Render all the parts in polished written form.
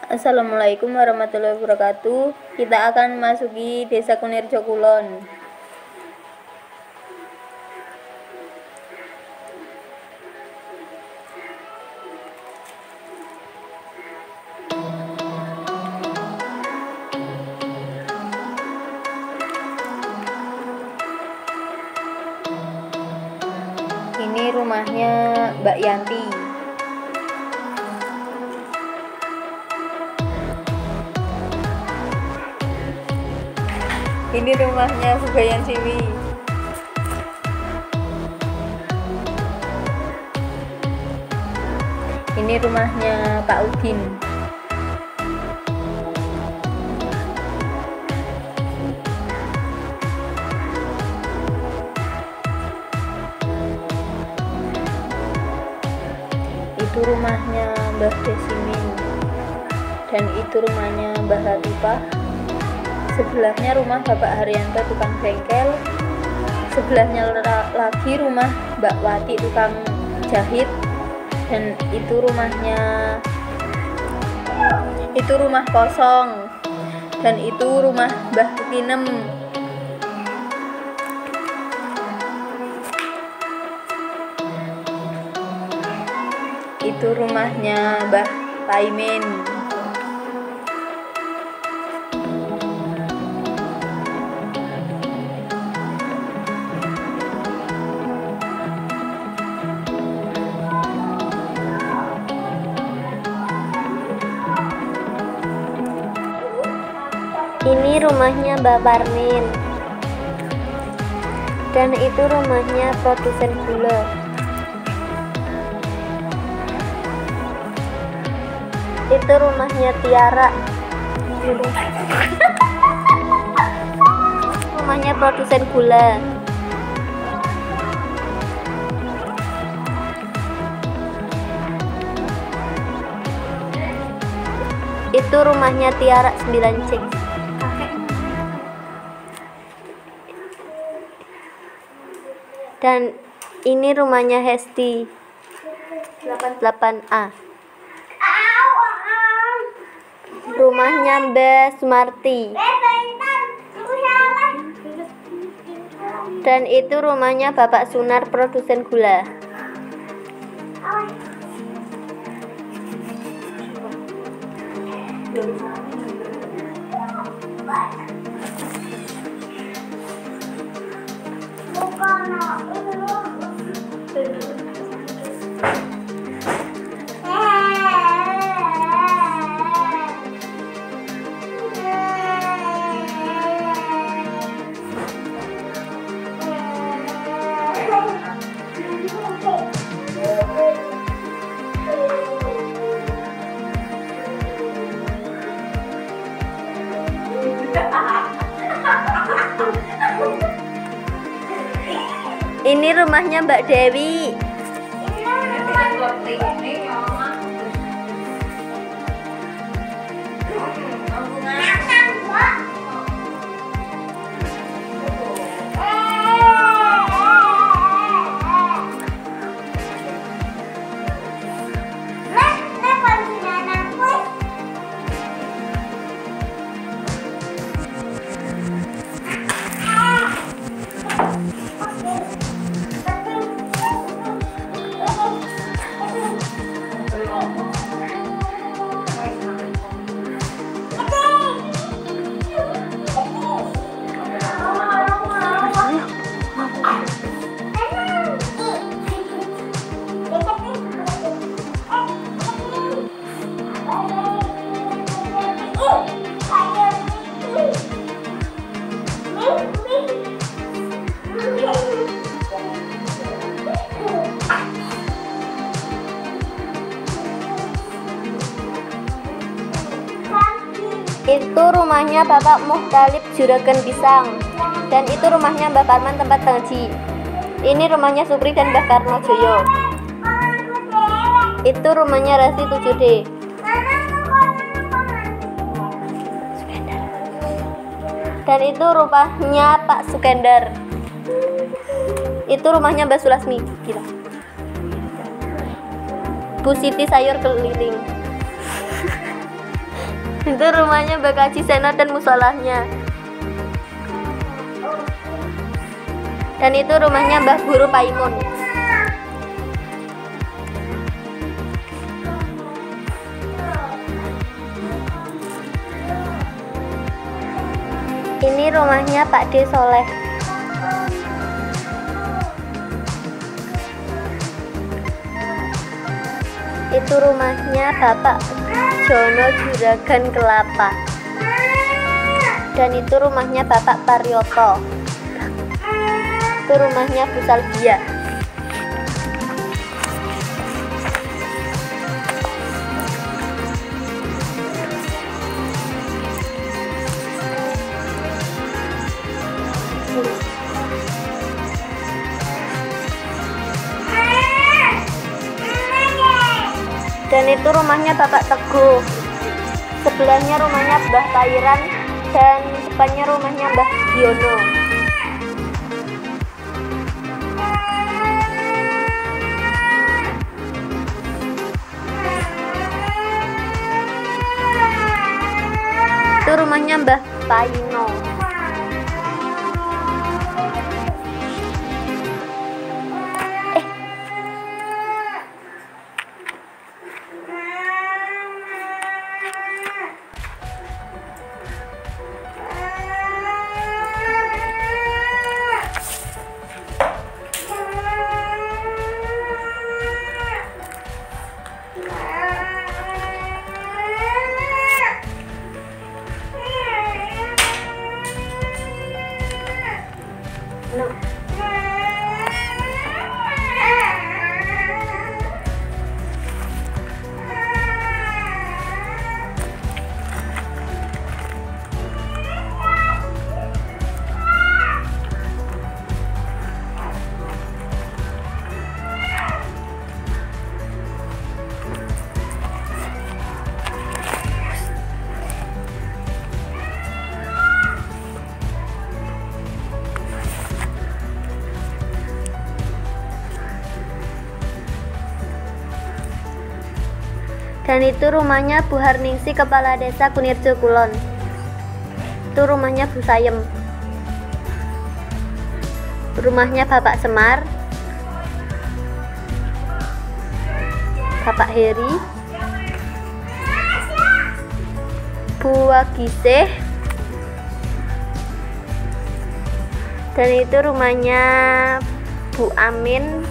Assalamualaikum warahmatullahi wabarakatuh. Kita akan memasuki Desa Kunirjo Kulon. Ini rumahnya Mbak Yanti. Ini rumahnya Bugayan Siwi. Ini rumahnya Pak Udin. Itu rumahnya Mbah Desimin. Dan itu rumahnya Mbah Latifah. Sebelahnya rumah Bapak Haryanto tukang bengkel. Sebelahnya lagi rumah Mbak Wati tukang jahit. Dan itu rumah kosong. Dan itu rumah Mbah Tinem. Itu rumahnya Mbah Taimin. Ini rumahnya Mbak Parmin. Dan itu rumahnya produsen gula. Itu rumahnya Tiara. Rumahnya produsen gula. Itu rumahnya Tiara 9C. Dan ini rumahnya Hesti 8A. Rumahnya Mbak Sumarti. Dan itu rumahnya Bapak Sunar produsen gula. Ini rumahnya Mbak Dewi. Itu rumahnya Bapak Muhtalib Juragan Pisang. Dan itu rumahnya Mbak Parman tempat ngaji. Ini rumahnya Supri dan Mbak Karno Joyo. Itu rumahnya Rasi 7D. Dan itu rumahnya Pak Sukendar. Itu rumahnya Mbak Sulasmi. Gila. Bu Siti sayur keliling. Itu rumahnya Mbak Kaji Sena dan musolahnya. Dan itu rumahnya Mbah Guru Paimun. Ini rumahnya Pak D Soleh. Itu rumahnya Bapak Jono Juragan Kelapa. Dan itu rumahnya Bapak Paryoto. Itu rumahnya Bu Salbia. Dan itu rumahnya Bapak Teguh. Sebelahnya rumahnya Mbah Tairan dan depannya rumahnya Mbah Giono. Itu rumahnya Mbah Paino. Dan itu rumahnya Bu Harningsi, Kepala Desa Kunirjo Kulon. Itu rumahnya Bu Sayem. Rumahnya Bapak Semar, Bapak Heri, Bu Wagiseh. Dan itu rumahnya Bu Amin,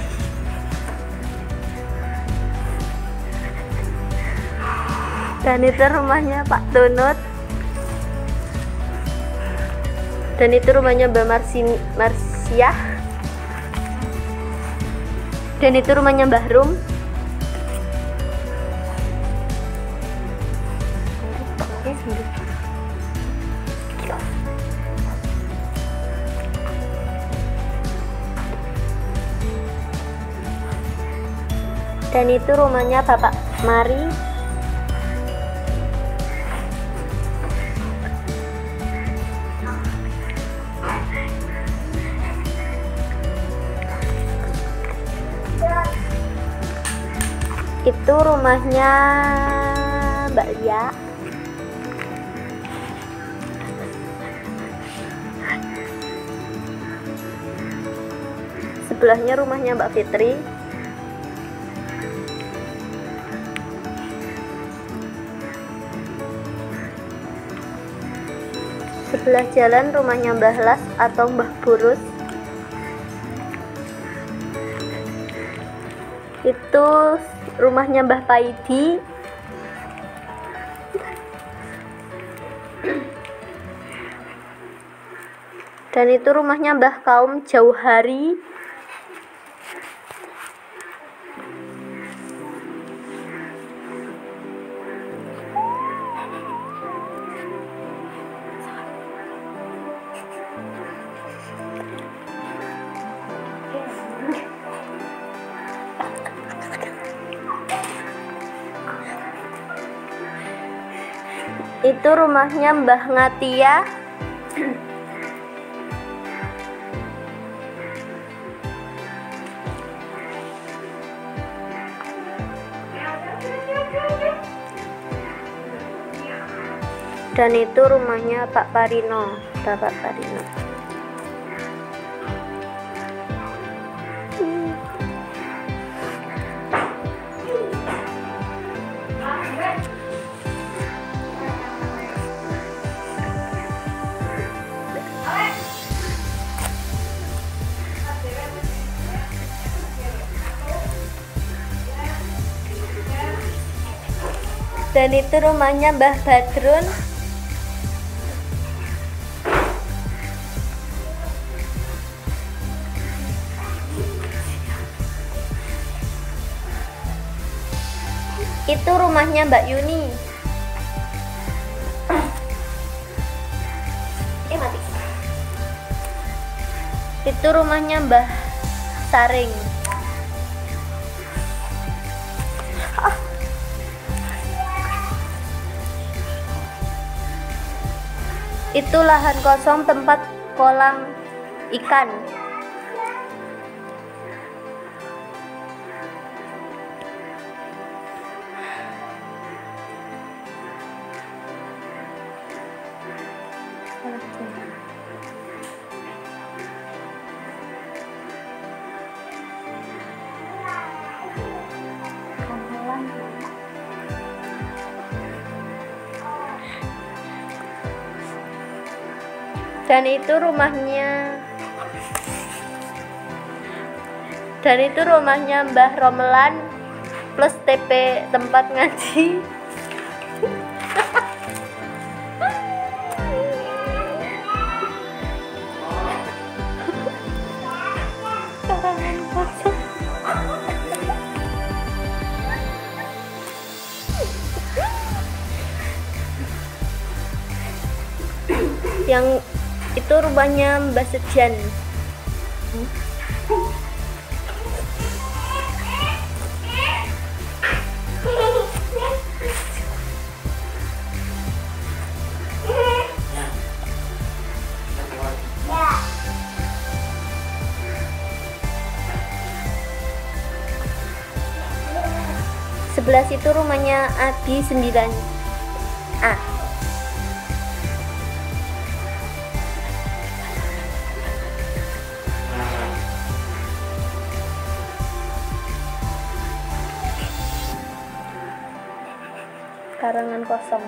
dan itu rumahnya Pak Tunut, dan itu rumahnya Mbak Marsiah, dan itu rumahnya Mbah Rum, dan itu rumahnya Bapak Mari. Itu rumahnya Mbak Lia. Sebelahnya rumahnya Mbak Fitri. Sebelah jalan rumahnya Mbah Las atau Mbah Burus. Itu rumahnya Mbah Paidi. Dan itu rumahnya Mbah Kaum Jauhari. Itu rumahnya Mbah Ngatia. Dan itu rumahnya Pak Parino, Bapak Parino. Dan itu rumahnya Mbah Badrun. Itu rumahnya Mbak Yuni. Mati. Itu rumahnya Mbah Saring. Itu lahan kosong tempat kolam ikan. Dan itu rumahnya Mbah Romelan plus TP tempat ngaji. Karangan kosong. Yang itu rumahnya Mbak Sejan. Sebelah situ rumahnya Adi 9A. Karangan kosong.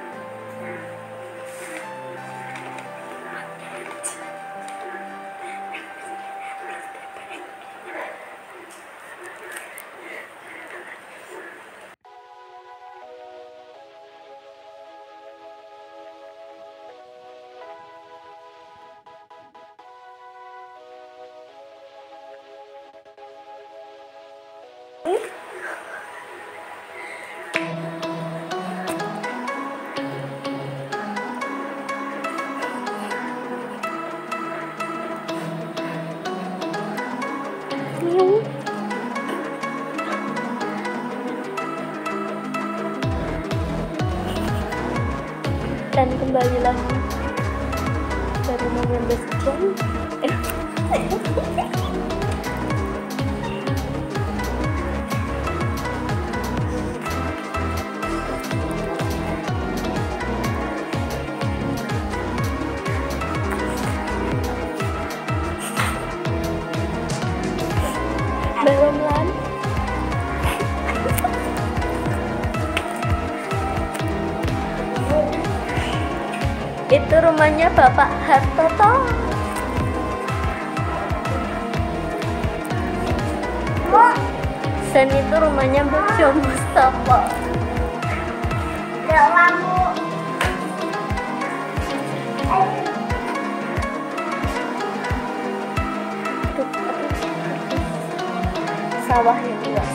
Dan kembali lagi baru mengambil jam. Belum lan. Itu rumahnya Bapak Hartoto. Dan itu rumahnya Mbak Mustafa. Sawah yang luas.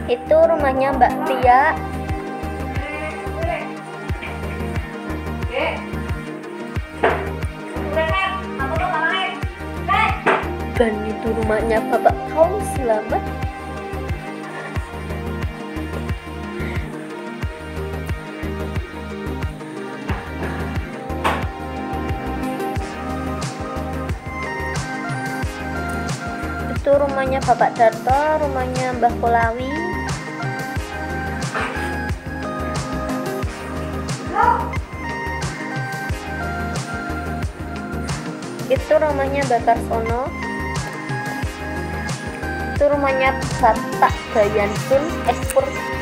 Itu rumahnya Mbak Tia. Dan itu rumahnya Bapak Kaum Selamat. Itu rumahnya Bapak Darto, rumahnya Mbah Kolawi. Itu rumahnya Mbak Karsono. Itu rumahnya Bapak Bayansun Ekspor.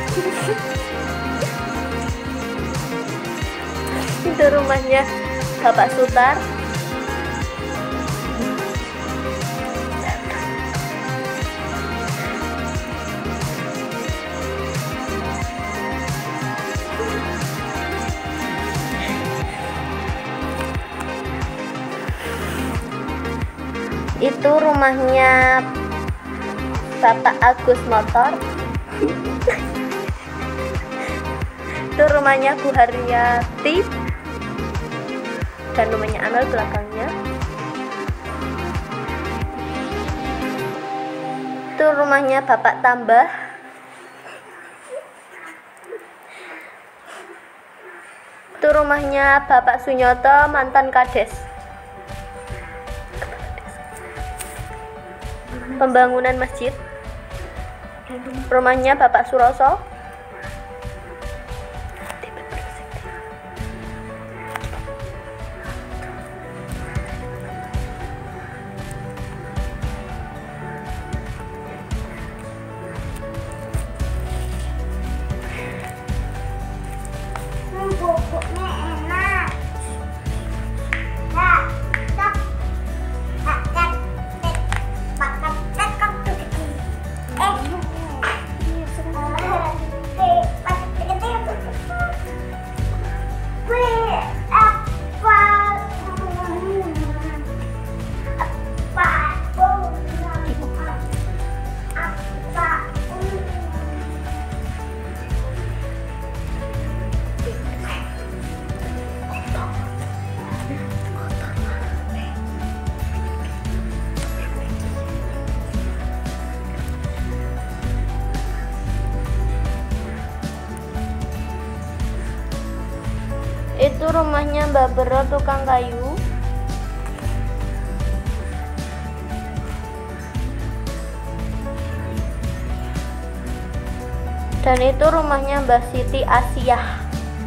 Itu rumahnya Bapak Sutar. Itu rumahnya Bapak Agus Motor. Itu rumahnya Bu Haryati. Dan rumahnya Amel belakangnya. Itu rumahnya Bapak Tambah. Itu rumahnya Bapak Sunyoto, mantan Kades. Pembangunan masjid. Rumahnya Bapak Suroso. Itu rumahnya Mbak Bero, tukang kayu. Dan itu rumahnya Mbak Siti Asiyah.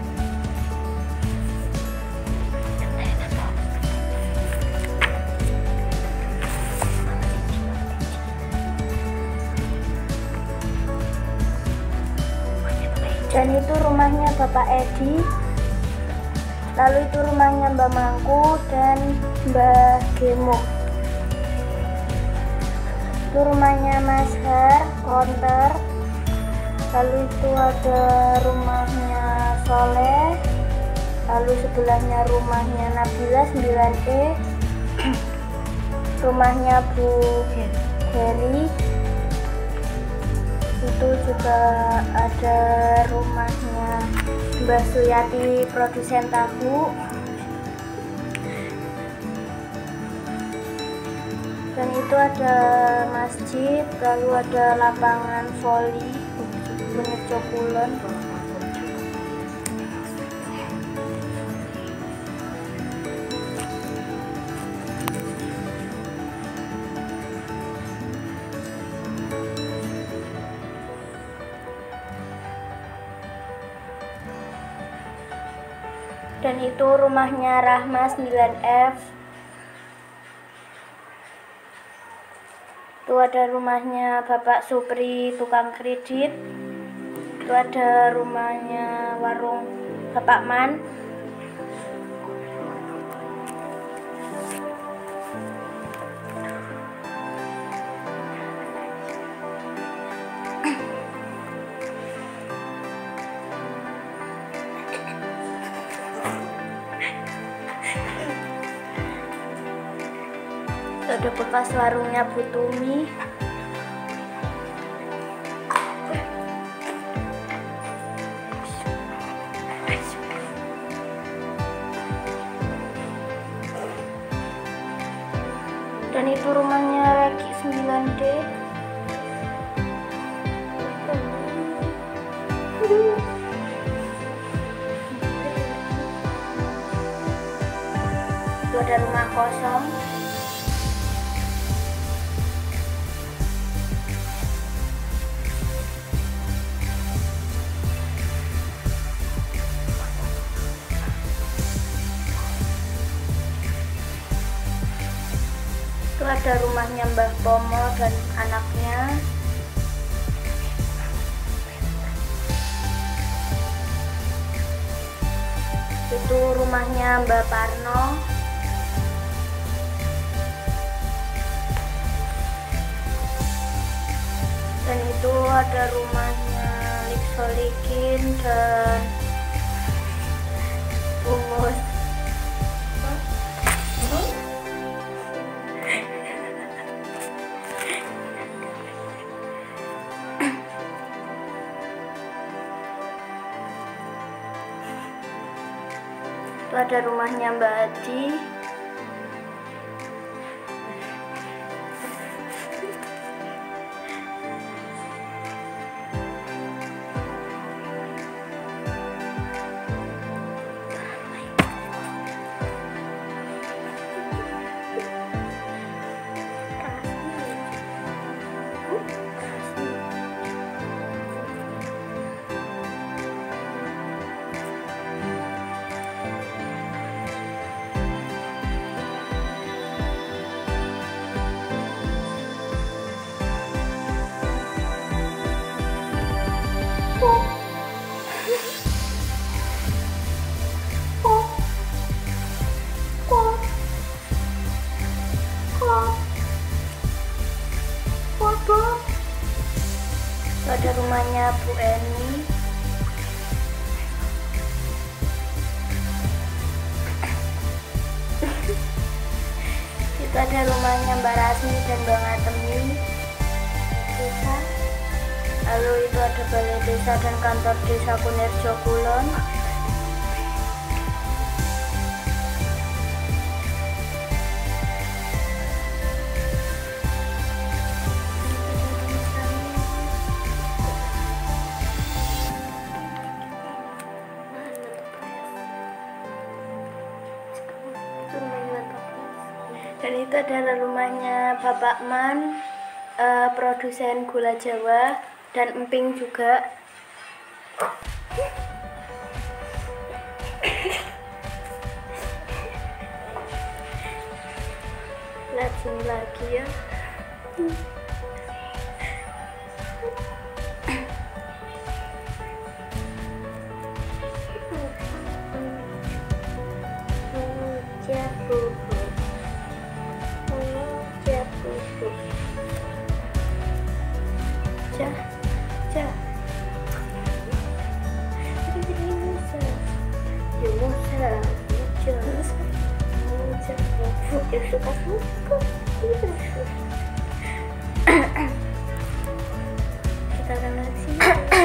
Dan itu rumahnya Bapak Edi. Lalu itu rumahnya Mbak Mangku dan Mbak Gemo. Itu rumahnya Mas Har, konter. Lalu itu ada rumahnya Soleh. Lalu sebelahnya rumahnya Nabila 9E. Rumahnya Bu Heri. Itu juga ada rumahnya Mbak Suyati, produsen tahu. Dan itu ada masjid, lalu ada lapangan voli Benejo Kulon. Dan itu rumahnya Rahma 9F. Itu ada rumahnya Bapak Supri, tukang kredit. Itu ada rumahnya warung Bapak Man. Ada bekas warungnya Bu Tumi. Dan itu rumahnya Regi 9D. Itu ada rumah kosong. Itu ada rumahnya Mbah Pomo dan anaknya. Itu rumahnya Mbah Parno. Dan itu ada rumahnya Lik Solikin dan Umus. Itu ada rumahnya Mbak Adi. Ada rumahnya Bu Eni. Itu ada rumahnya Mbak Rasmi dan Bang Atemi. Desa. Lalu itu ada balai desa dan kantor desa Kunirjo Kulon. Dan itu adalah rumahnya Bapak Man, produsen gula Jawa, dan emping juga. Lihat sini lagi ya. Kita akan lihat sini.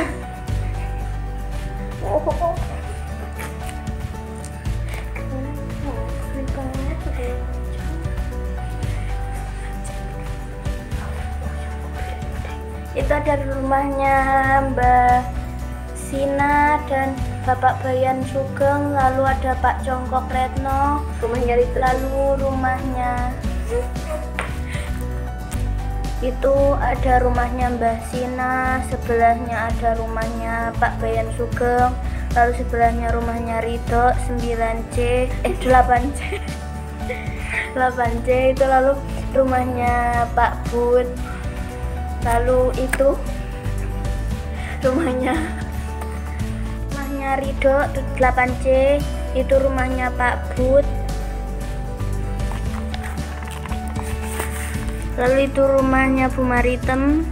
Itu ada rumahnya Mbak Sina dan Bapak Bayan Sugeng, lalu ada Pak Congkok Retno, rumahnya itu. Lalu rumahnya itu ada rumahnya Mbah Sina, sebelahnya ada rumahnya Pak Bayan Sugeng, lalu sebelahnya rumahnya Ridho 9C 8C 8C itu, lalu rumahnya Pak Bud, lalu itu rumahnya Ridho 8C, itu rumahnya Pak Bud, lalu itu rumahnya Bu Maritem,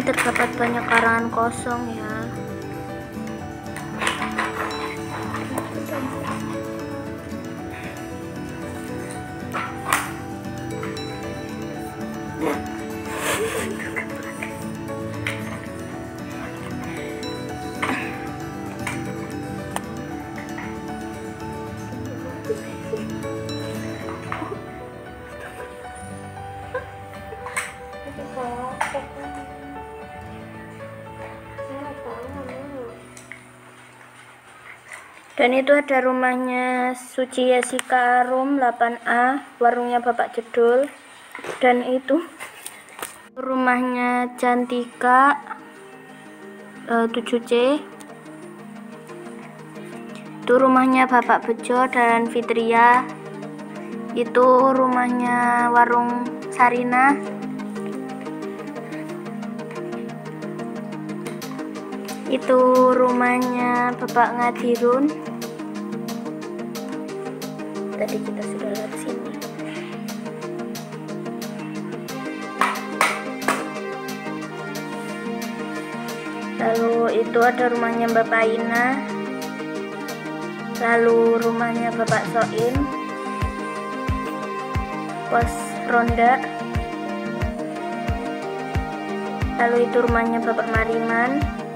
terdapat banyak karangan kosong ya. Dan itu ada rumahnya Suci Jessica Room 8A, warungnya Bapak Jedul. Dan itu rumahnya Cantika 7C. Itu rumahnya Bapak Bejo dan Fitria. Itu rumahnya warung Sarina. Itu rumahnya Bapak Ngadirun. Tadi kita sudah lihat sini. Lalu itu ada rumahnya Bapak Ina. Lalu rumahnya Bapak Soim, pos ronda. Lalu itu rumahnya Bapak Mariman.